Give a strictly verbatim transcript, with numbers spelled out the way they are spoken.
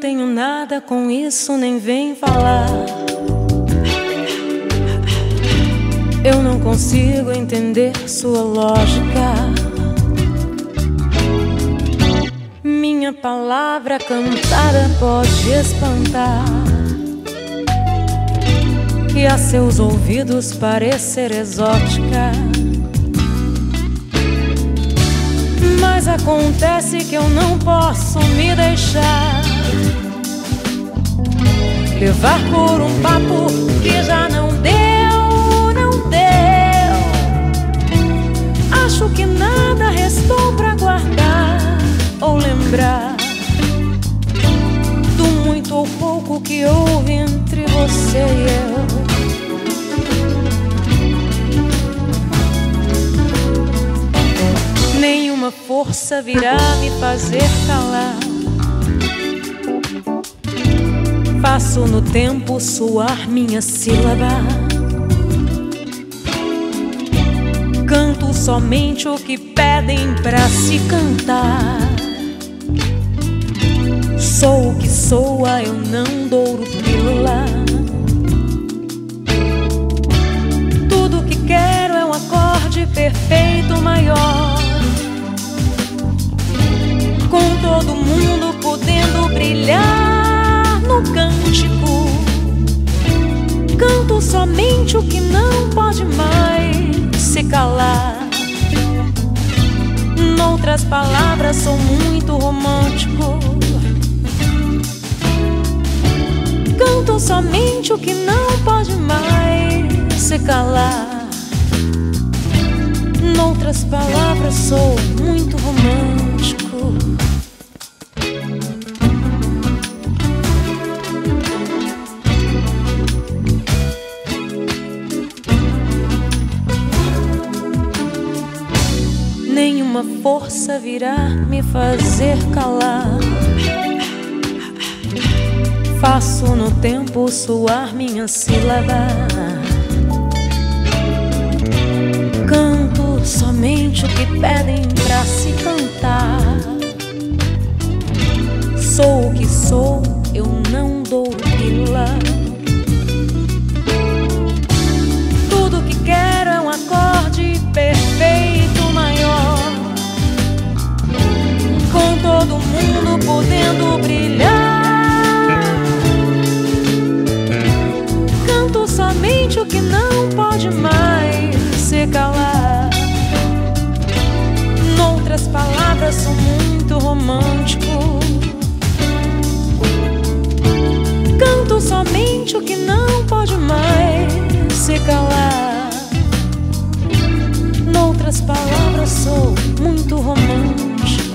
tenho nada com isso, nem vem falar. Eu não consigo entender sua lógica. Minha palavra cantada pode espantar e a seus ouvidos parecer exótica. Mas acontece que eu não posso me deixar levar por um papo que já não deu, não deu. Acho que nada restou pra guardar ou lembrar do muito ou pouco que houve entre você e eu. Nenhuma força virá me fazer calar. Faço no tempo soar minha sílaba. Canto somente o que pedem pra se cantar. Sou o que soa, eu não douro pílula. Tudo que quero é um acorde perfeito maior, com todo mundo podendo brilhar no cântico. Canto somente o que não pode mais se calar. Noutras palavras, sou muito romântico. Canto somente o que não pode mais se calar. Noutras palavras, sou muito romântico. Nenhuma força virá me fazer calar. Faço no tempo soar minha sílaba. Canto somente o que pedem pra se cantar. Sou o que sou, eu não dou pílula. Tudo que quero é um acorde perfeito maior, com todo mundo podendo brilhar. Canto somente o que não pode mais se calar. Noutras palavras, sou muito romântico. Canto somente o que não pode mais se calar. Noutras palavras, sou muito romântico.